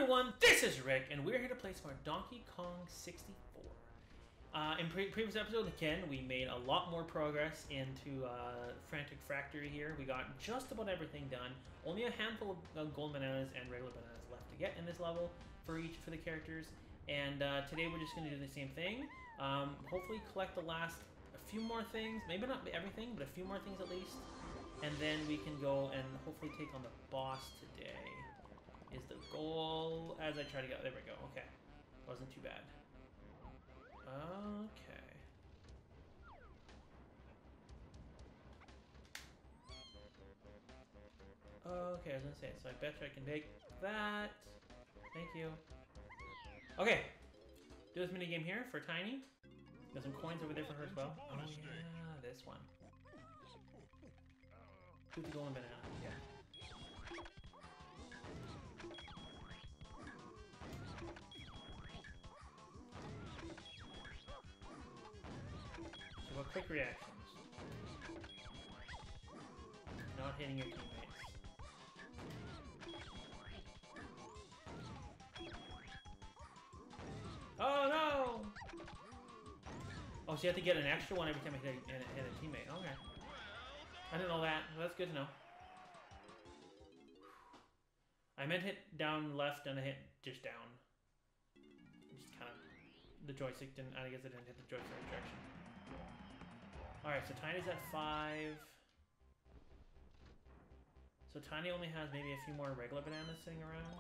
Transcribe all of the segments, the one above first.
everyone, this is Rick, and we're here to play some more Donkey Kong 64. In previous episode, again, we made a lot more progress into Frantic Factory here. We got just about everything done. Only a handful of gold bananas and regular bananas left to get in this level for the characters. And today we're just going to do the same thing. Hopefully collect a few more things. Maybe not everything, but a few more things at least. And then we can go and hopefully take on the boss today. Is the goal as I try to go. There we go. Okay. Wasn't too bad. Okay. Okay, I was gonna say, so I bet you I can take that. Thank you. Okay. Do this minigame here for Tiny. Got some coins over there for her as well. Oh yeah, this one. Who's the golden banana? Yeah. So what quick reactions? Not hitting your teammates. Oh no! Oh, so you have to get an extra one every time I hit a teammate. Okay. I didn't know that. Well, that's good to know. I meant hit down left and I hit just down. Just kind of... The joystick didn't... I guess I didn't hit the joystick right direction. Alright, so Tiny's at 5. So Tiny only has maybe a few more regular bananas sitting around.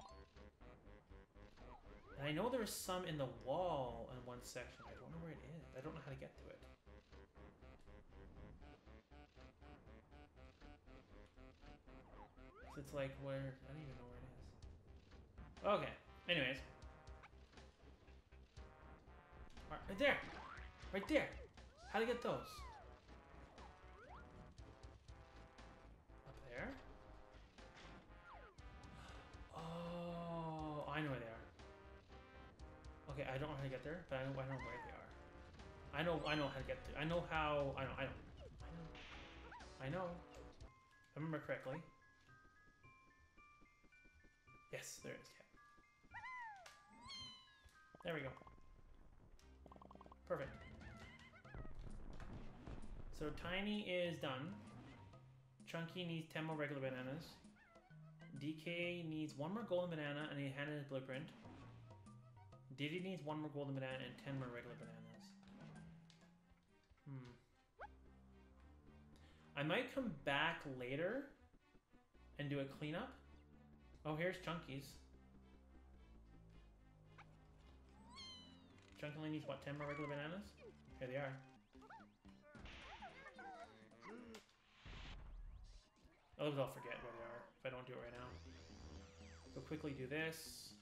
And I know there's some in the wall in one section. I don't know where it is. I don't know how to get to it. So it's like where... I don't even know where it is. Okay. Anyways. Alright, right there! Right there! How to get those? Up there? Oh, I know where they are. Okay, I don't know how to get there, but I know where they are. I know how to get there. I know how... I know. If I remember correctly. Yes, there it is. Yeah. There we go. Perfect. So Tiny is done. Chunky needs 10 more regular bananas. DK needs 1 more golden banana and he handed his blueprint. Diddy needs 1 more golden banana and 10 more regular bananas. I might come back later and do a cleanup. Oh, here's Chunky's. Chunky only needs, what, 10 more regular bananas? Here they are. Otherwise I'll forget where they are if I don't do it right now. So quickly do this.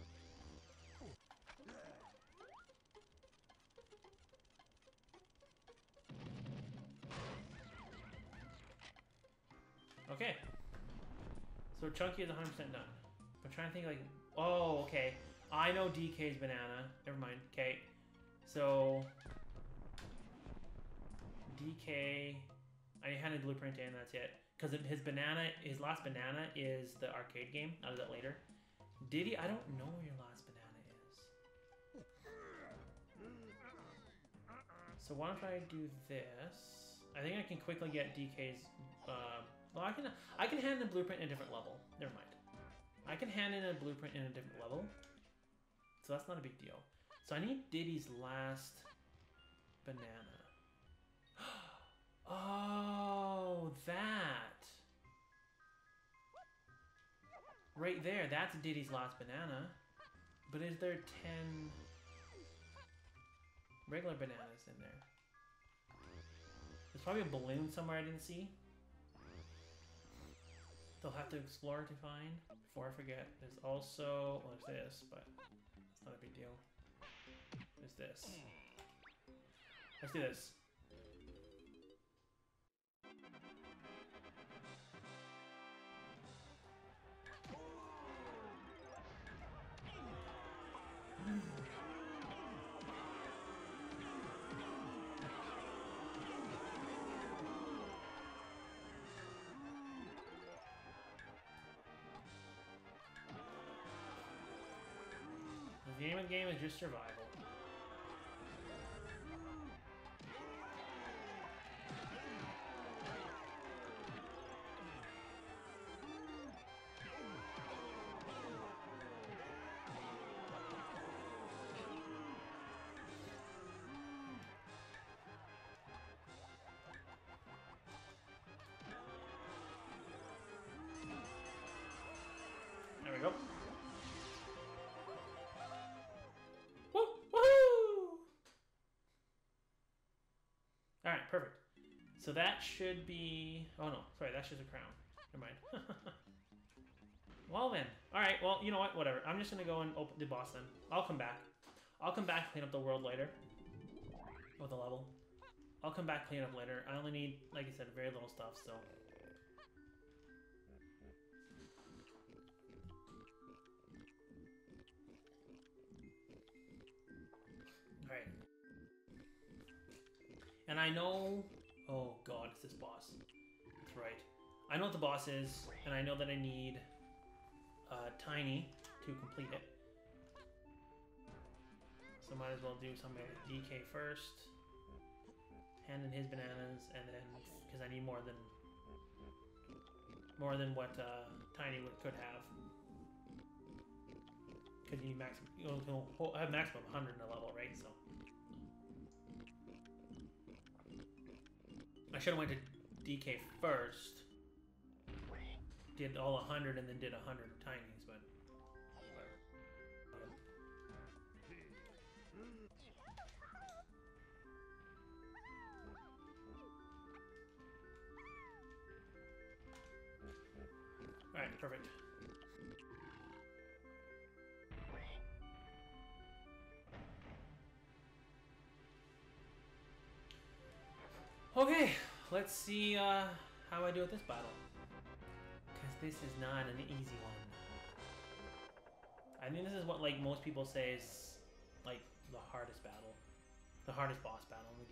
Okay. So Chunky is 100% done. I'm trying to think like... Oh, okay. I know DK's banana. Never mind. Okay. So... DK... I handed blueprint in, that's it. Because his last banana is the arcade game. I'll do that later. Diddy, I don't know where your last banana is. So why don't I do this? I think I can quickly get DK's... well, I can hand in a blueprint in a different level. Never mind. I can hand in a blueprint in a different level. So that's not a big deal. So I need Diddy's last banana. Oh, that. Right there, that's Diddy's last banana. But is there 10 regular bananas in there? There's probably a balloon somewhere I didn't see. They'll have to explore to find. Before I forget, there's also... Well, there's this, but it's not a big deal. There's this. Let's do this. of game is just survival. There we go. Woo! Woohoo! Alright, perfect. So that should be... Oh no, sorry, that's just a crown. Never mind. Well then. Alright, well, you know what? Whatever. I'm just gonna go and open the boss then. I'll come back. I'll come back, clean up the world later. With the level. I'll come back, clean up later. I only need, like I said, very little stuff, so... Alright. And I know... Oh god, it's this boss. That's right. I know what the boss is, and I know that I need Tiny to complete it. So might as well do something like DK first. Hand in his bananas, and then... Because I need more than what Tiny could have. Because you need maximum... You'll have maximum 100 in a level, right? So... I should have went to DK first. Did all 100 and then did 100 of Tinies, but whatever. Alright, perfect. Okay, let's see how I do at this battle. Because this is not an easy one. I think this is what like most people say is like the hardest battle. The hardest boss battle in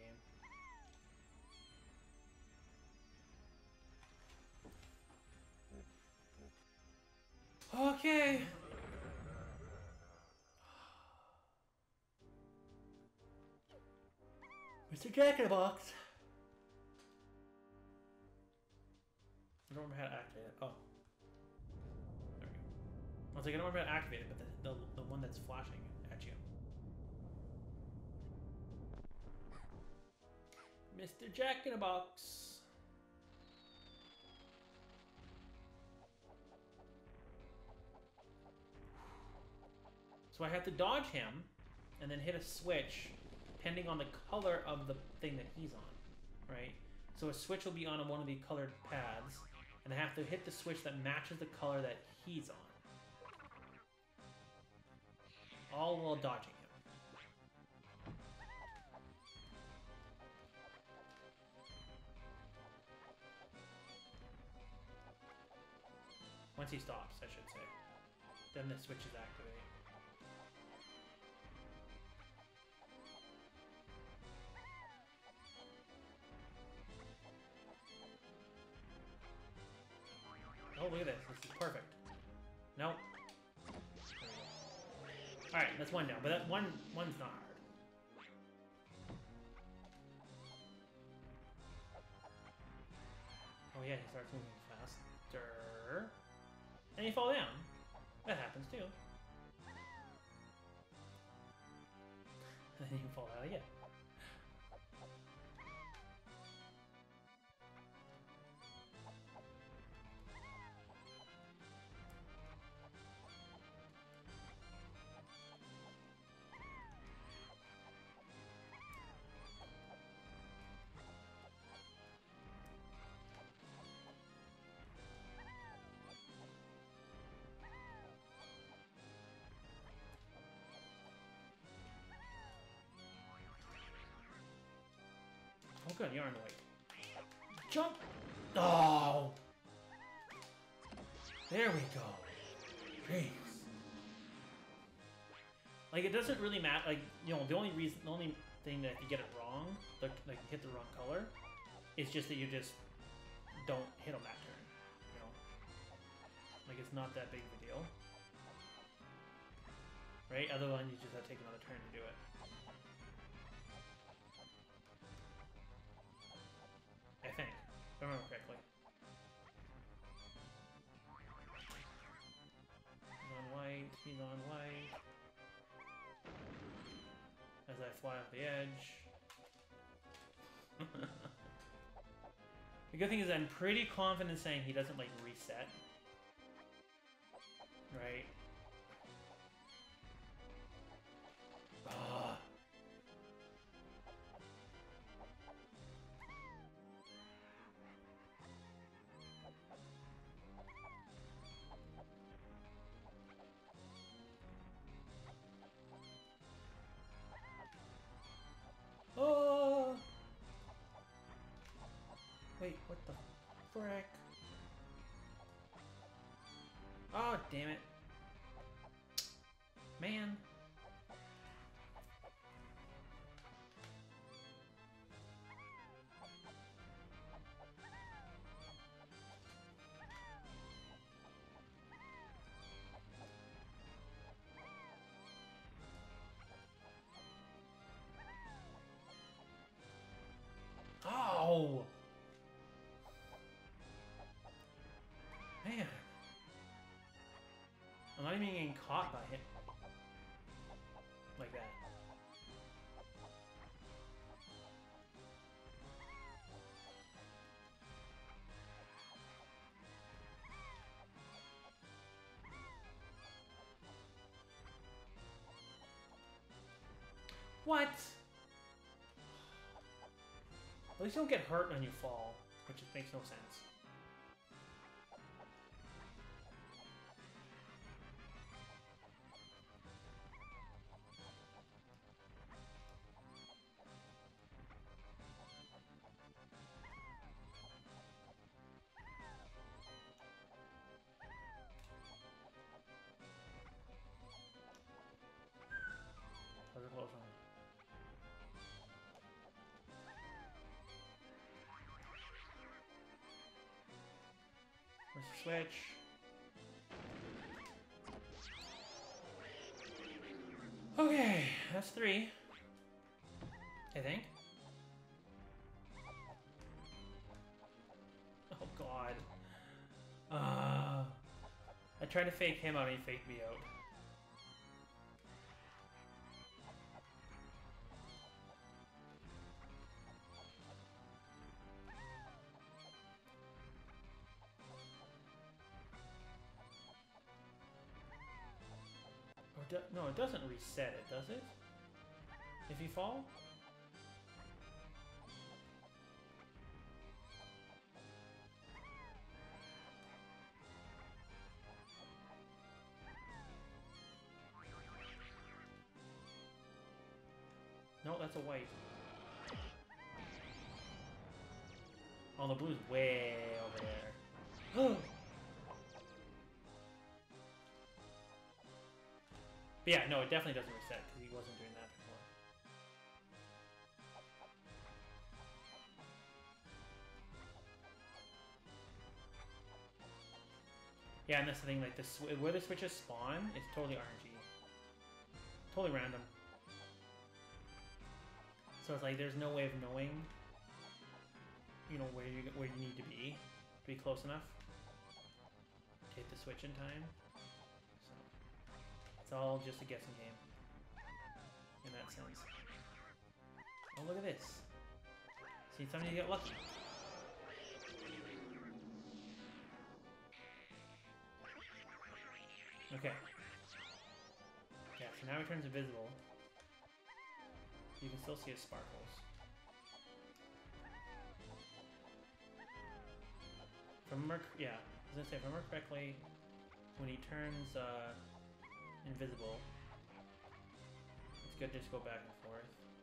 the game. Okay. Mr. Jack-in-a-Box. I don't remember how to activate it. Oh. There we go. I was like, I don't remember how to activate it, but the one that's flashing at you. Mr. Jack-in-a-Box. So I have to dodge him, and then hit a switch, depending on the color of the thing that he's on, right? So a switch will be on one of the colored pads, and I have to hit the switch that matches the color that he's on. All while dodging him. Once he stops, I should say. Then the switch is activated. Oh, look at this. This is perfect. Nope. Alright, that's one down. But that one's not hard. Oh yeah, he starts moving faster. And you fall down. That happens too. And then you fall out again. Oh good, you're in the way. Jump! Oh! There we go. Jeez. Like, it doesn't really matter, like, you know, the only thing that if you get it wrong, like hit the wrong color, is just that you just don't hit on that turn, you know? Like, it's not that big of a deal. right? Otherwise, you just have to take another turn to do it. I think, if I remember correctly. He's on white. He's on white. As I fly off the edge. The good thing is I'm pretty confident saying he doesn't, like, reset. Right? Ah. Oh! Wait, what the frick? Oh, damn it. Man. Oh! Man. I'm not even getting caught by him. Like that. What? At least you don't get hurt when you fall, which makes no sense. That was a close one. Where's the switch? Okay, that's 3. I think. Oh god. I tried to fake him out and he faked me out. No, it doesn't reset it, does it? If you fall? No, that's a white. Oh, the blue's way over there. But yeah, no, it definitely doesn't reset because he wasn't doing that before. Yeah, and that's the thing, like, where the switches spawn, it's totally RNG. Totally random. So it's like, there's no way of knowing, you know, where you need to be close enough to hit the switch in time. So, it's all just a guessing game, in that sense. Oh, look at this. See, somebody get lucky. Okay. Yeah, so now he turns invisible. You can still see his sparkles. If I remember, yeah, I was gonna say, if I remember correctly, when he turns invisible, it's good to just go back and forth.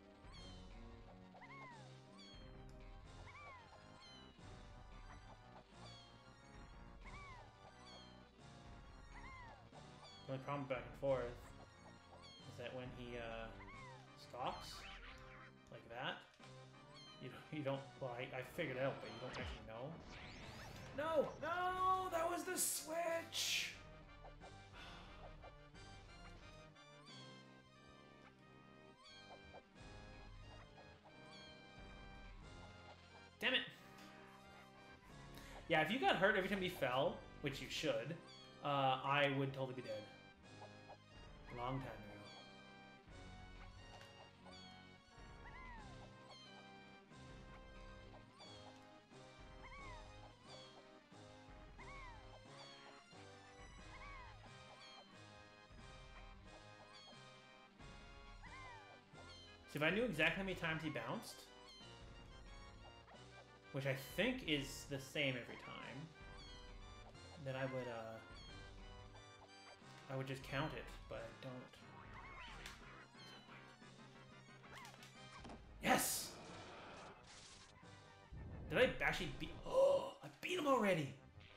The only problem back and forth is that when he stops like that, you don't. Well, I figured it out, but you don't actually know. No, no, that was the switch. Yeah, if you got hurt every time you fell, which you should, I would totally be dead. Long time ago. So if I knew exactly how many times he bounced, which I think is the same every time, then I would just count it, but I don't. Yes! Did I actually beat? Oh, I beat him already.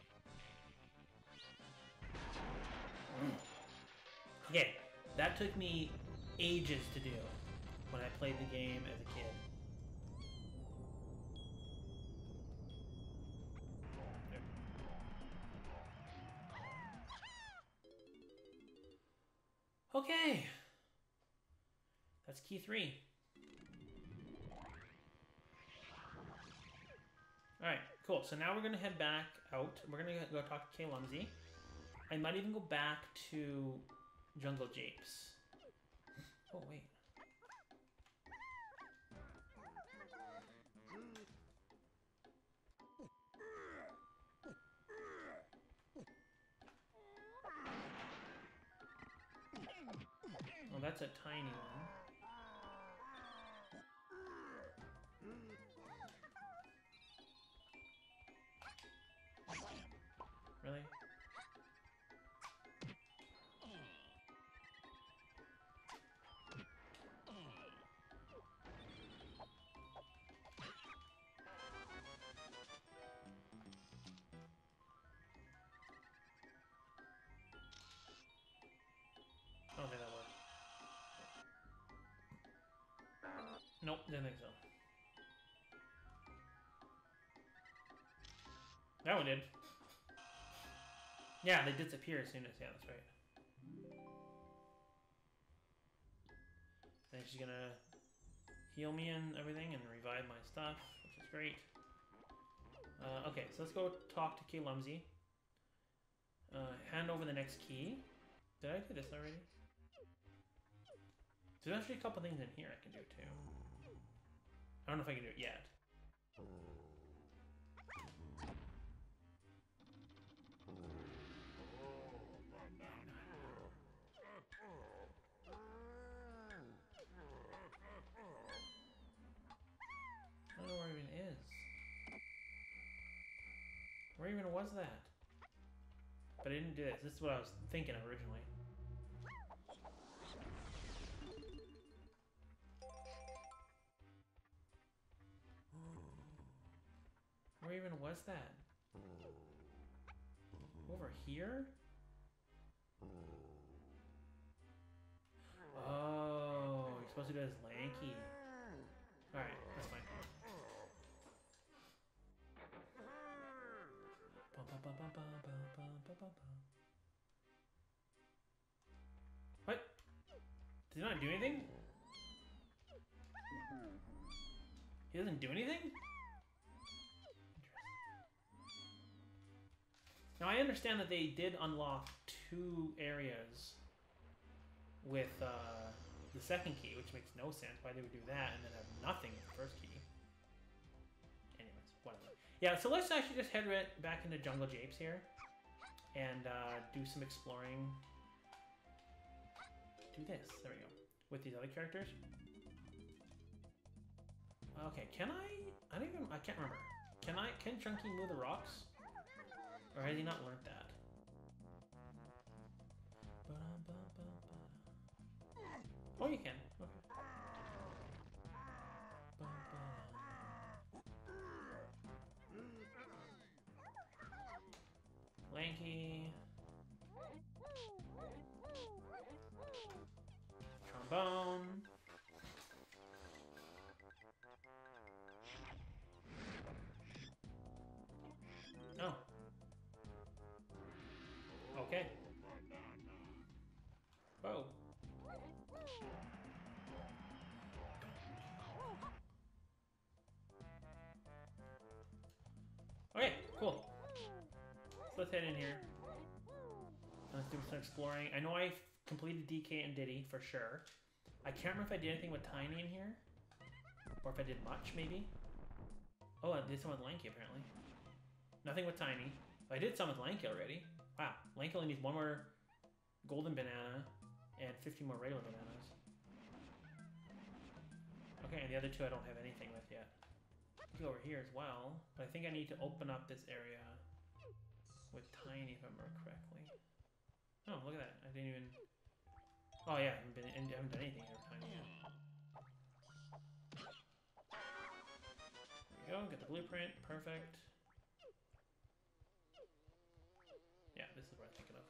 Okay, that took me ages to do when I played the game as a kid. Okay. That's key 3. Alright, cool. So now we're going to head back out. We're going to go talk to Kay Lumsey. I might even go back to Jungle Japes. Oh, wait. Oh, that's a tiny one. Really? I don't think that worked. Nope, didn't think so. That one did. Yeah, they disappear as soon as... Yeah, that's right. And she's gonna heal me and everything and revive my stuff, which is great. Okay, so let's go talk to Kay Lumsey. Hand over the next key. Did I do this already? There's actually a couple things in here I can do too. I don't know if I can do it yet. I don't know where it even is. Where even was that? But I didn't do this. This is what I was thinking of originally. Where even was that? Over here? Oh, you're supposed to do it as Lanky. Alright, that's fine. What? Did he not do anything? He doesn't do anything? Now I understand that they did unlock 2 areas with the second key, which makes no sense why they would do that and then have nothing with the first key. Anyways, whatever. Yeah, so let's actually just head right back into Jungle Japes here and do some exploring. Do this. There we go. With these other characters. Okay, can I don't even... I can't remember. Can Chunky move the rocks? Or has he not learned that? Oh, you can. Okay. Lanky. Trombone. Oh. Okay. Whoa. Okay, cool. let's head in here. Let's do some exploring. I know I completed DK and Diddy for sure. I can't remember if I did anything with Tiny in here. Or if I did much, maybe. Oh, I did some with Lanky, apparently. Nothing with Tiny. I did some with Lanky already. Wow, Lanky only needs one more golden banana and 50 more regular bananas. Okay, and the other two I don't have anything with yet. Go over here as well, but I think I need to open up this area with Tiny, if I remember correctly. Oh, look at that! I didn't even. Oh yeah, I haven't done anything here with Tiny yet. There we go. Get the blueprint. Perfect. Yeah, this is what I'm thinking of.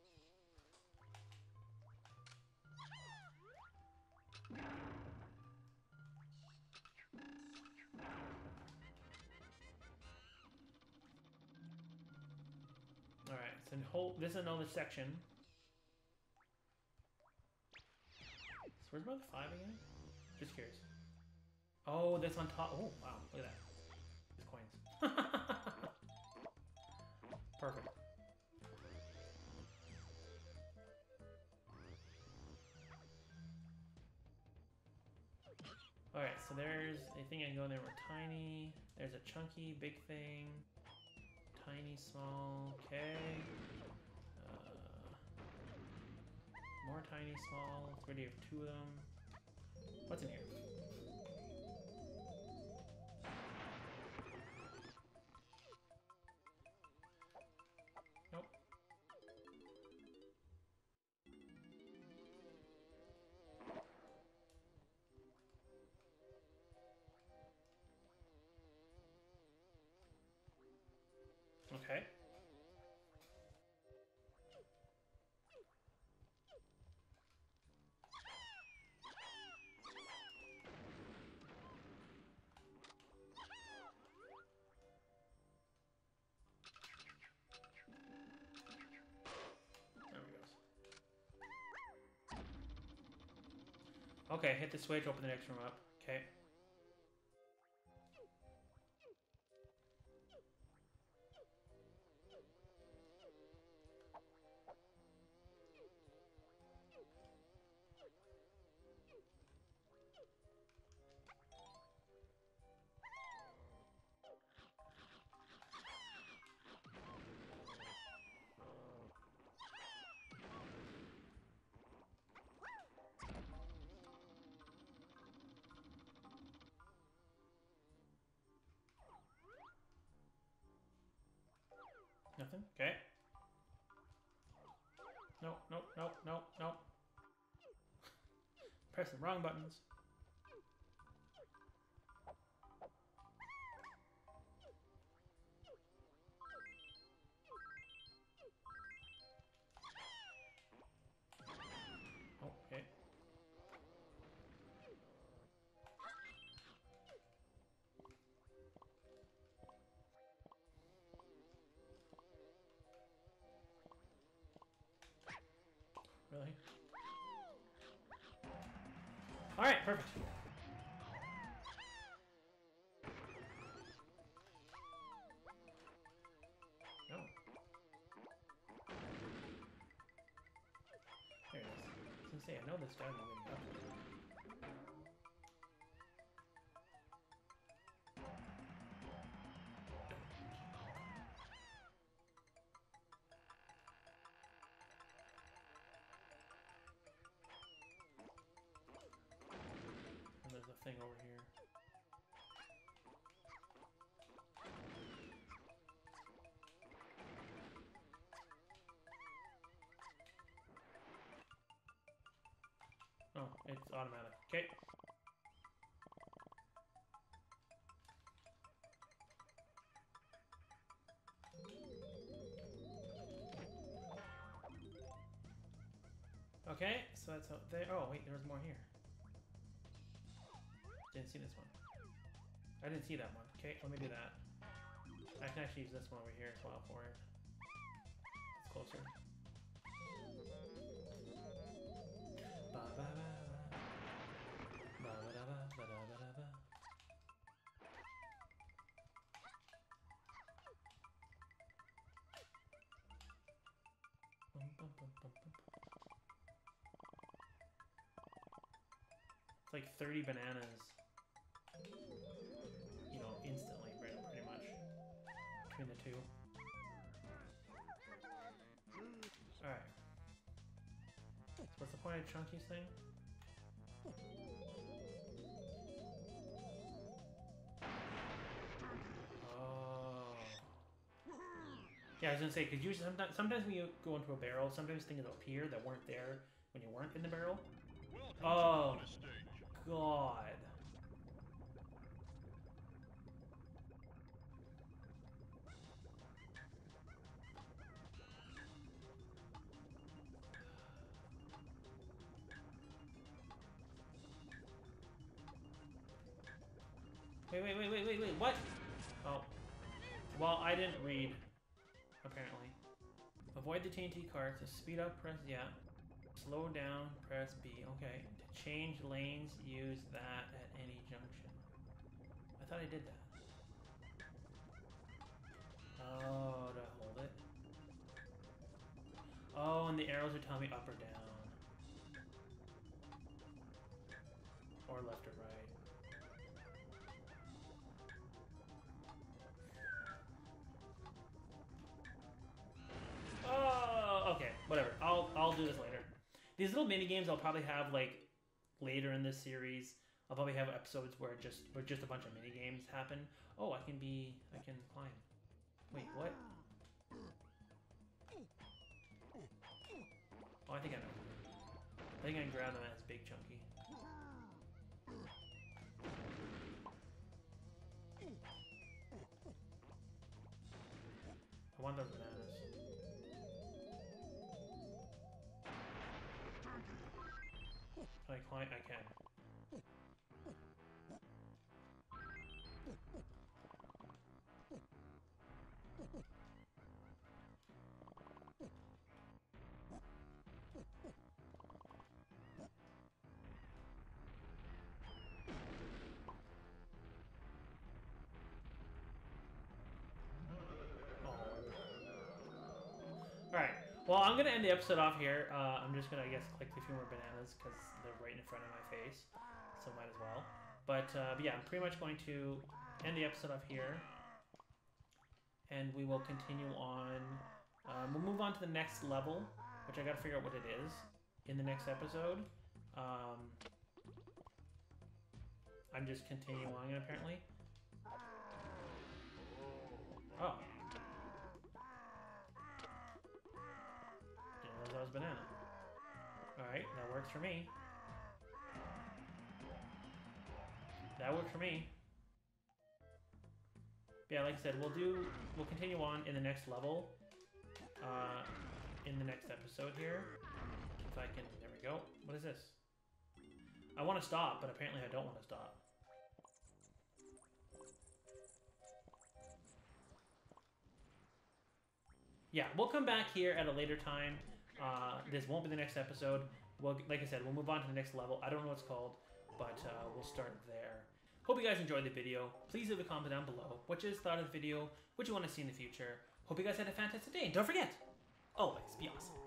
Alright, so this is another section. So where's Mother 5 again? Just curious. Oh, that's on top. Oh, wow, look at that. These coins. Perfect. Alright, so there's a thing I can go in there with Tiny. There's a chunky, big thing. Tiny, small, okay. More tiny, small. It's already have two of them. What's in here? Nope. Okay. There we go. Okay, hit the switch, open the next room up. Okay. Nothing? Okay. Nope, nope, nope, nope, nope. Press the wrong buttons. Oh, okay. Really? Alright, perfect. No. There it is. I was gonna say, I know this guy will wake up. And there's a thing over here. Oh, it's automatic. Okay. Okay, so that's out there. Oh, wait, there was more here. Didn't see this one. I didn't see that one. Okay, let me do that. I can actually use this one over here as well for it. It's closer. Ba ba ba ba. Ba ba da ba ba da ba da ba. It's like 30 bananas, you know, instantly, pretty much, between the two. Alright. So what's the point of Chunky's thing? Oh. Yeah, I was gonna say, because usually sometimes when you go into a barrel, sometimes things will appear that weren't there when you weren't in the barrel. Oh, God. Wait, what? Oh. Well, I didn't read, apparently. Avoid the TNT cars. To speed up, press, yeah. Slow down, press B. Okay. To change lanes, use that at any junction. I thought I did that. Oh, to hold it? Oh, and the arrows are telling me up or down. Or left or right. Oh, okay, whatever. I'll do this later. These little mini games I'll probably have like later in this series. I'll probably have episodes where just a bunch of mini games happen. Oh, I can climb. Wait, what? Oh, I think I know. I think I can grab them as Big Chunky. I want those bananas. Can I climb? I can. Alright, well, I'm going to end the episode off here. I'm just going to, I guess, click a few more bananas because they're right in front of my face, so might as well. But yeah, I'm pretty much going to end the episode off here, and we will continue on. We'll move on to the next level, which I got to figure out what it is in the next episode. I'm just continuing on, apparently. Oh. That was banana. Alright, that works for me. That works for me. Yeah, like I said, we'll continue on in the next level. In the next episode here. If I can, there we go. What is this? I want to stop, but apparently I don't want to stop. Yeah, we'll come back here at a later time. This won't be the next episode. Well, like I said, we'll move on to the next level. I don't know what it's called, but we'll start there. Hope you guys enjoyed the video. Please leave a comment down below. What you thought of the video? What you want to see in the future? Hope you guys had a fantastic day. And don't forget, always be awesome.